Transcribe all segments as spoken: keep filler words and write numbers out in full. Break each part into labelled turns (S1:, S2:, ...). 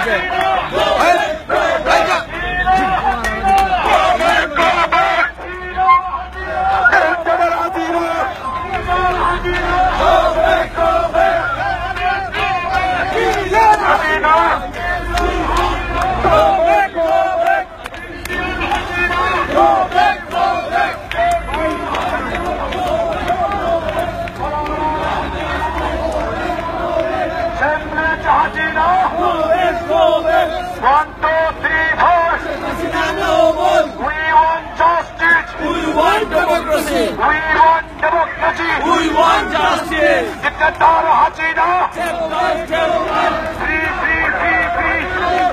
S1: আছে।
S2: One, two, three, four. We want justice.
S3: We want democracy.
S2: We want democracy.
S3: We want justice.
S2: Dictator Hasina.
S3: Terror, terror.
S2: Free, free, free, free.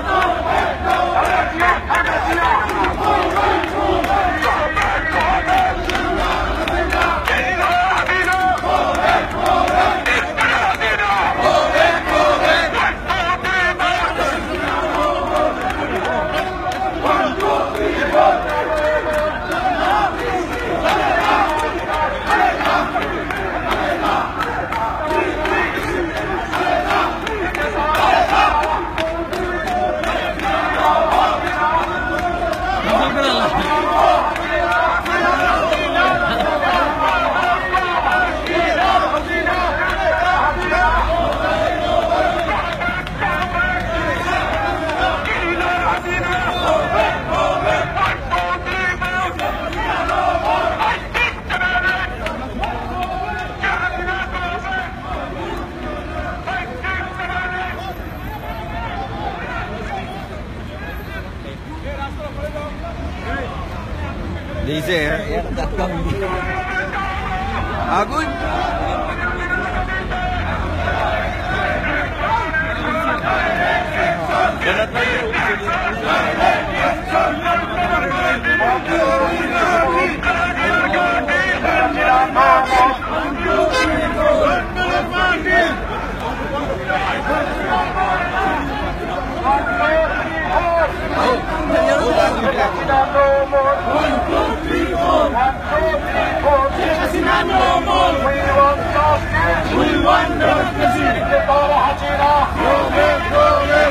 S1: Dice ya, Agun.
S3: No more.
S2: We want justice.
S3: We want democracy.
S2: Dictator Hasina.
S3: Go back, go back.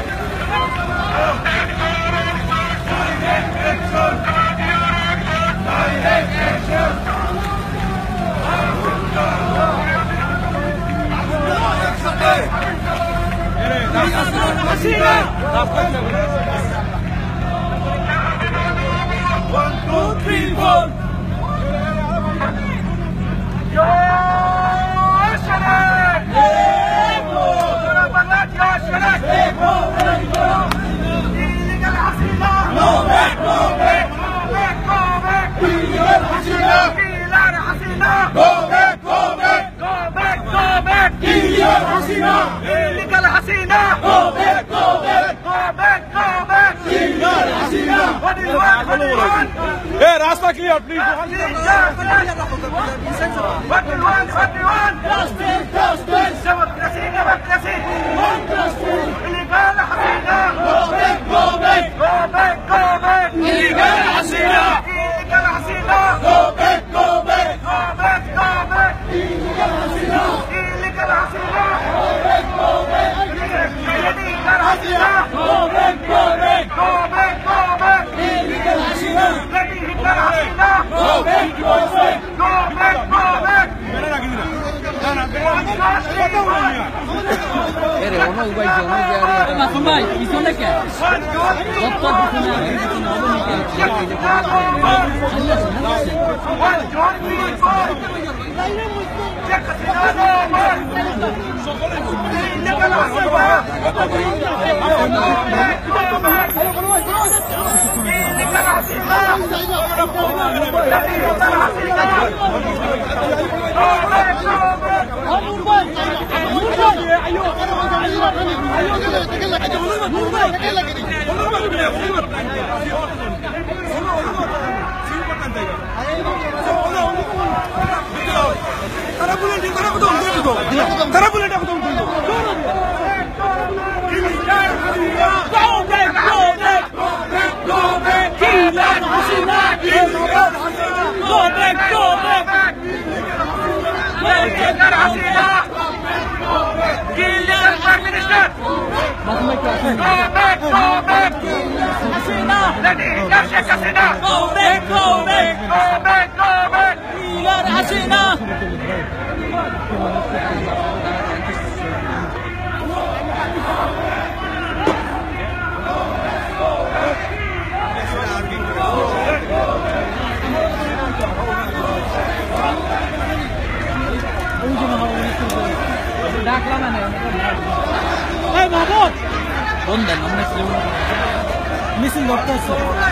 S2: Direct action. Direct action.
S3: One, two, three, four.
S1: Hey, Rasta clear, please.
S2: What do you want? What do you want?
S3: Justice, justice.
S2: Democracy, democracy.
S3: One justice.
S2: Illegal Hasina.
S3: Go back, go back.
S2: Go back, go back.
S3: Illegal Hasina.
S2: Illegal Hasina.
S3: Go back, go back.
S2: Go back, go back.
S3: Illegal Hasina.
S2: Illegal Hasina.
S3: Go back, go back.
S2: Illegal Hasina.
S3: Go back, go back.
S2: Go back, go back.
S3: Illegal Hasina.
S2: Illegal Hasina.
S3: Go back, go back.
S2: Go back, go back.
S4: এরে অন্য উপায় অন্য জায়গায় মাসুম ভাই পিছনে কে কত পিছনে
S1: Tara boleh dia ketemu dulu.
S2: Go back! go back.
S4: Hasina.
S2: Let it go, Sheikh Hasina.
S4: Go back, go back.
S2: Go back, go back.
S4: Killer Hasina. ডাকলাম না এই মাহমুদ কোন দেন আমরা মিছিল করতেছে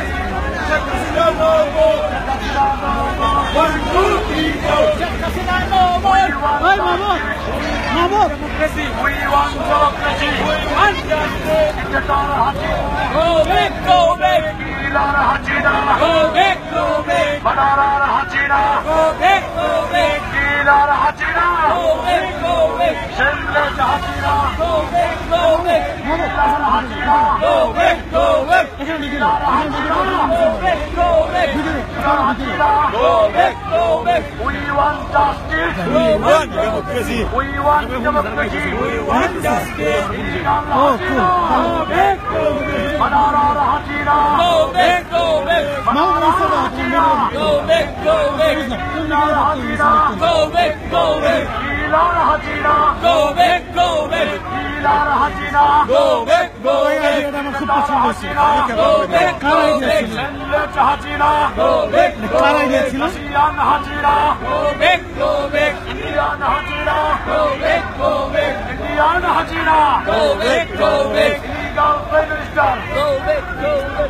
S4: ওই Mahmud Mahmud
S2: We want democracy. We want justice.
S4: go back go back
S2: Killer Hasina.
S4: go back go back
S2: Banarar Hasina.
S4: go back go back
S2: Killer Hasina.
S4: go back go back
S2: Shameless Hasina.
S4: go back go back
S2: Killer Hasina.
S4: go back go back
S2: Hasina.
S4: go back go back
S2: Hasina.
S4: go back go back
S2: We want justice.
S4: we want
S1: democracy.
S2: We want democracy. We want justice.
S4: oh cool go back go back
S2: Banarar Hasina.
S4: go back go back go back go back
S2: Killer Hasina.
S4: go back go back
S2: Killer Hasina.
S4: go back go back
S2: Killer Hasina.
S4: go back go back go back go back
S2: Shameless Hasina.
S4: go back go
S2: Asian Hasina.
S4: back go back
S2: Indian Hasina.
S4: go back go back
S2: Indian Hasina.
S4: go back go back
S2: Illegal Prime Minister.
S4: go back go back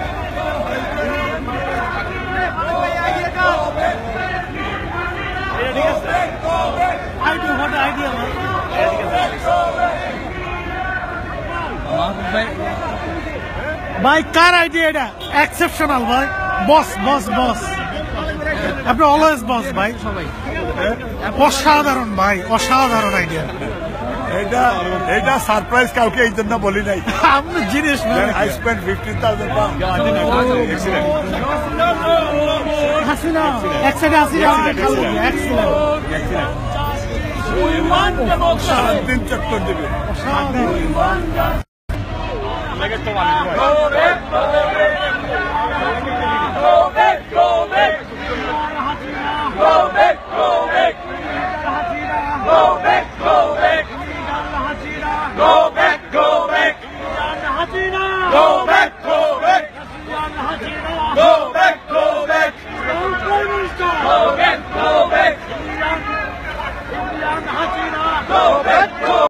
S5: ভাই কার idea এটা exceptional ভাই বস বস বস আপনি always বস ভাই
S4: সবাই
S5: অসাধারণ ভাই অসাধারণ idea
S1: এটা এটা সারপ্রাইজ কাউকে এই জন্য বলি নাই
S5: আপনি জিনিস না
S1: I spend fifteen thousand pound
S5: Hasina এক সাইডে Hasina excellent
S4: we want democracy
S1: দিন চক্কর দেবে
S2: Go back, go back.
S4: go back go back go back